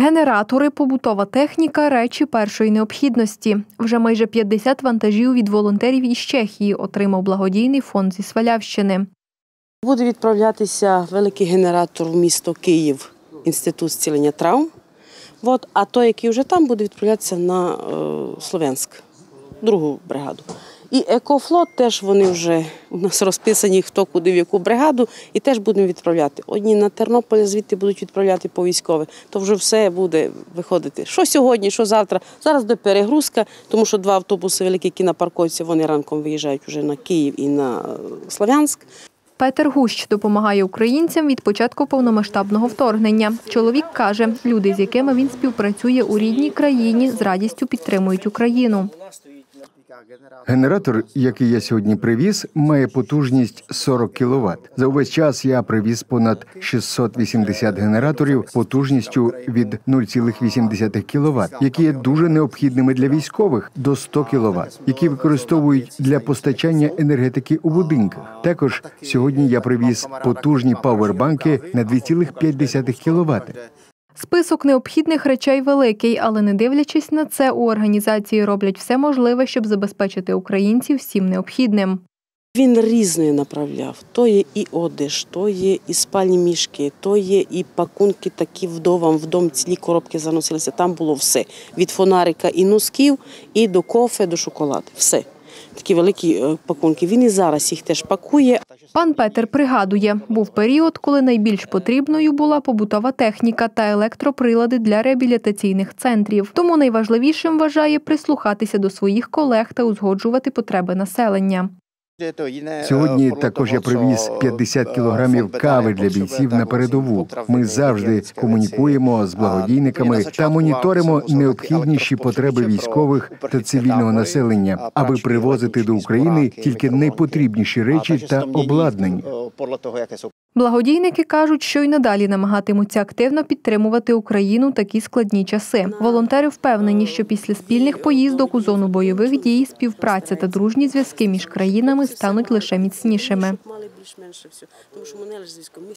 Генератори, побутова техніка – речі першої необхідності. Вже майже 50 вантажів від волонтерів із Чехії отримав благодійний фонд зі Свалявщини. Буде відправлятися великий генератор в місто Київ, Інститут зцілення травм. А той, який вже там, буде відправлятися на Слов'янськ, другу бригаду. І Екофлот теж вони вже у нас розписані, хто куди в яку бригаду, і теж будемо відправляти. Одні на Тернопіль звідти будуть відправляти по військових, то вже все буде виходити. Що сьогодні, що завтра. Зараз до перегрузка, тому що 2 автобуси великі, які на парковці, вони ранком виїжджають вже на Київ і на Слов'янськ. Петер Гущ допомагає українцям від початку повномасштабного вторгнення. Чоловік каже, люди, з якими він співпрацює у рідній країні, з радістю підтримують Україну. Генератор, який я сьогодні привіз, має потужність 40 кВт. За увесь час я привіз понад 680 генераторів потужністю від 0,8 кВт, які є дуже необхідними для військових до 100 кВт, які використовують для постачання енергетики у будинках. Також сьогодні я привіз потужні павербанки на 2,5 кВт. Список необхідних речей великий, але не дивлячись на це, у організації роблять все можливе, щоб забезпечити українців всім необхідним. Він різної направляв. То є і одяг, то є і спальні мішки, то є і пакунки такі вдовам, в дом цілі коробки заносилися. Там було все. Від фонарика і носків, і до кофе, до шоколаду. Все. Такі великі пакунки. Він і зараз їх теж пакує. Пан Петер пригадує, був період, коли найбільш потрібною була побутова техніка та електроприлади для реабілітаційних центрів. Тому найважливішим вважає прислухатися до своїх колег та узгоджувати потреби населення. Сьогодні також я привіз 50 кілограмів кави для бійців на передову. Ми завжди комунікуємо з благодійниками та моніторимо необхідніші потреби військових та цивільного населення, аби привозити до України тільки найпотрібніші речі та обладнання. Благодійники кажуть, що й надалі намагатимуться активно підтримувати Україну у такі складні часи. Волонтери впевнені, що після спільних поїздок у зону бойових дій співпраця та дружні зв'язки між країнами стануть лише міцнішими.